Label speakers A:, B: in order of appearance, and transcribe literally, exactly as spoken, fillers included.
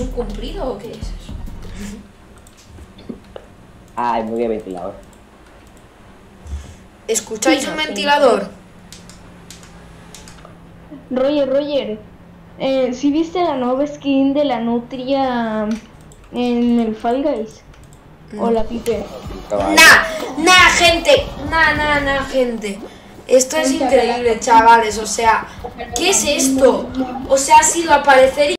A: un cumplido o qué es eso?
B: Ay, muy bien ventilador.
A: ¿Escucháis un ventilador?
C: Roger, Roger, eh, ¿sí viste la nueva skin de la nutria en el Fall Guys?
A: No.
C: O la pipe.
A: Nah, nah, gente, nah, nah, nah, gente. Esto es increíble, chavales, o sea, ¿qué es esto? O sea, ha sido aparecer y